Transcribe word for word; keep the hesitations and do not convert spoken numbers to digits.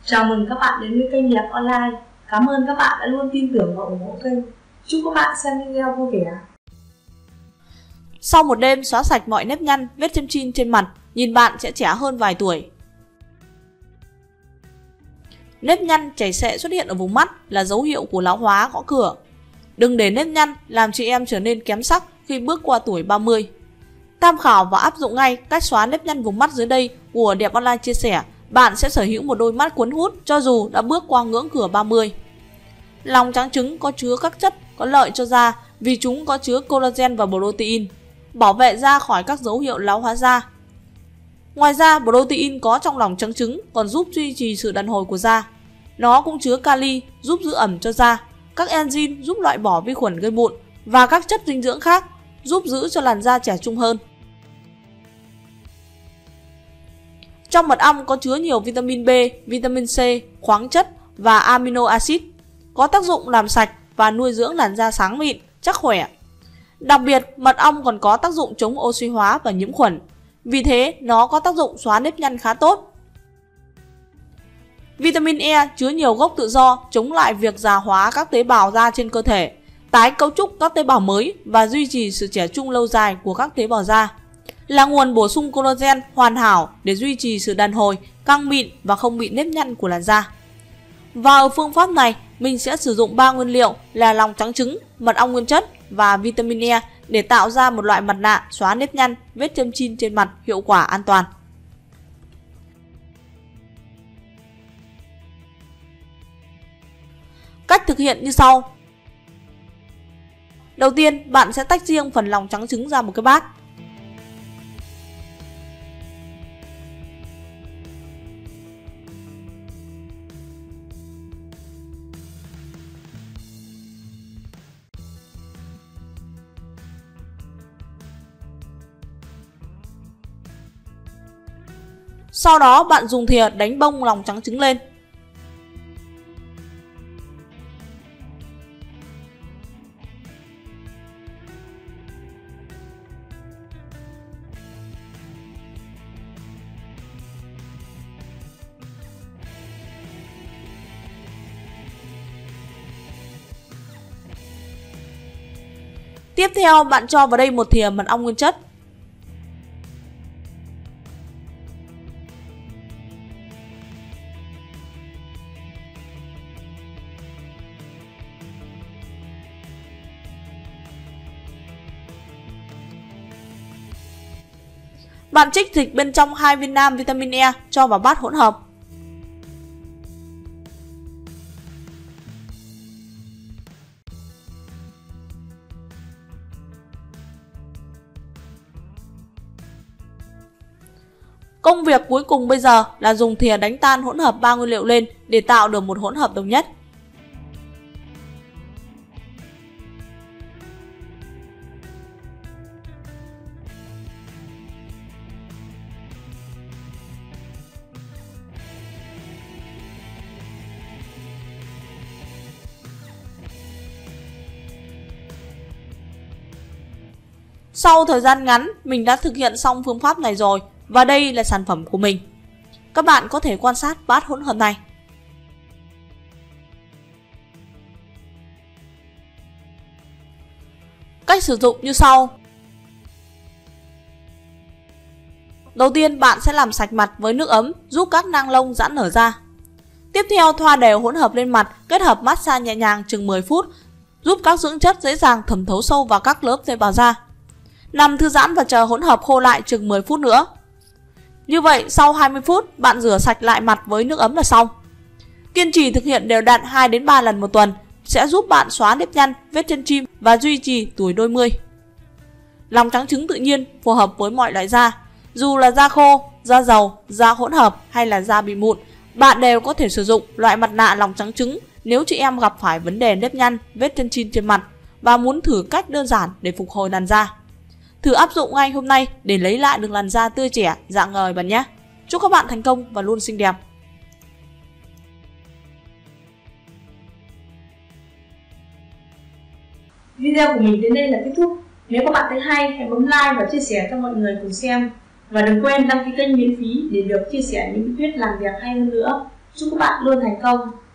Chào mừng các bạn đến với kênh Đẹp Online. Cảm ơn các bạn đã luôn tin tưởng và ủng hộ kênh. Chúc các bạn xem video vui vẻ. Sau một đêm xóa sạch mọi nếp nhăn, vết châm chin trên mặt, nhìn bạn sẽ trẻ hơn vài tuổi. Nếp nhăn, chảy xệ xuất hiện ở vùng mắt là dấu hiệu của lão hóa gõ cửa. Đừng để nếp nhăn làm chị em trở nên kém sắc khi bước qua tuổi ba mươi. Tham khảo và áp dụng ngay cách xóa nếp nhăn vùng mắt dưới đây của Đẹp Online chia sẻ, bạn sẽ sở hữu một đôi mắt cuốn hút cho dù đã bước qua ngưỡng cửa ba mươi. Lòng trắng trứng có chứa các chất có lợi cho da vì chúng có chứa collagen và protein, bảo vệ da khỏi các dấu hiệu lão hóa da. Ngoài ra, protein có trong lòng trắng trứng còn giúp duy trì sự đàn hồi của da. Nó cũng chứa kali giúp giữ ẩm cho da, các enzyme giúp loại bỏ vi khuẩn gây mụn và các chất dinh dưỡng khác giúp giữ cho làn da trẻ trung hơn. Trong mật ong có chứa nhiều vitamin B, vitamin C, khoáng chất và amino acid, có tác dụng làm sạch và nuôi dưỡng làn da sáng mịn, chắc khỏe. Đặc biệt, mật ong còn có tác dụng chống oxy hóa và nhiễm khuẩn, vì thế nó có tác dụng xóa nếp nhăn khá tốt. Vitamin E chứa nhiều gốc tự do chống lại việc già hóa các tế bào da trên cơ thể, tái cấu trúc các tế bào mới và duy trì sự trẻ trung lâu dài của các tế bào da. Là nguồn bổ sung collagen hoàn hảo để duy trì sự đàn hồi, căng mịn và không bị nếp nhăn của làn da. Và ở phương pháp này, mình sẽ sử dụng ba nguyên liệu là lòng trắng trứng, mật ong nguyên chất và vitamin E để tạo ra một loại mặt nạ xóa nếp nhăn, vết châm chin trên mặt hiệu quả an toàn. Cách thực hiện như sau. Đầu tiên, bạn sẽ tách riêng phần lòng trắng trứng ra một cái bát. Sau đó bạn dùng thìa đánh bông lòng trắng trứng lên. Tiếp theo, bạn cho vào đây một thìa mật ong nguyên chất. Bạn trích dịch bên trong hai viên nang vitamin E cho vào bát hỗn hợp. Công việc cuối cùng bây giờ là dùng thìa đánh tan hỗn hợp ba nguyên liệu lên để tạo được một hỗn hợp đồng nhất. Sau thời gian ngắn, mình đã thực hiện xong phương pháp này rồi và đây là sản phẩm của mình. Các bạn có thể quan sát bát hỗn hợp này. Cách sử dụng như sau. Đầu tiên, bạn sẽ làm sạch mặt với nước ấm giúp các nang lông giãn nở ra. Tiếp theo, thoa đều hỗn hợp lên mặt, kết hợp massage nhẹ nhàng chừng mười phút, giúp các dưỡng chất dễ dàng thẩm thấu sâu vào các lớp tế bào da. Nằm thư giãn và chờ hỗn hợp khô lại chừng mười phút nữa. Như vậy, sau hai mươi phút, bạn rửa sạch lại mặt với nước ấm là xong. Kiên trì thực hiện đều đặn hai đến ba lần một tuần sẽ giúp bạn xóa nếp nhăn, vết chân chim và duy trì tuổi đôi mươi. Lòng trắng trứng tự nhiên phù hợp với mọi loại da. Dù là da khô, da dầu, da hỗn hợp hay là da bị mụn, bạn đều có thể sử dụng loại mặt nạ lòng trắng trứng nếu chị em gặp phải vấn đề nếp nhăn, vết chân chin trên mặt và muốn thử cách đơn giản để phục hồi làn da. Thử áp dụng ngay hôm nay để lấy lại được làn da tươi trẻ, rạng ngời bạn nhé. Chúc các bạn thành công và luôn xinh đẹp. Video của mình đến đây là kết thúc. Nếu các bạn thấy hay, hãy bấm like và chia sẻ cho mọi người cùng xem. Và đừng quên đăng ký kênh miễn phí để được chia sẻ những bí quyết làm đẹp hay hơn nữa. Chúc các bạn luôn thành công.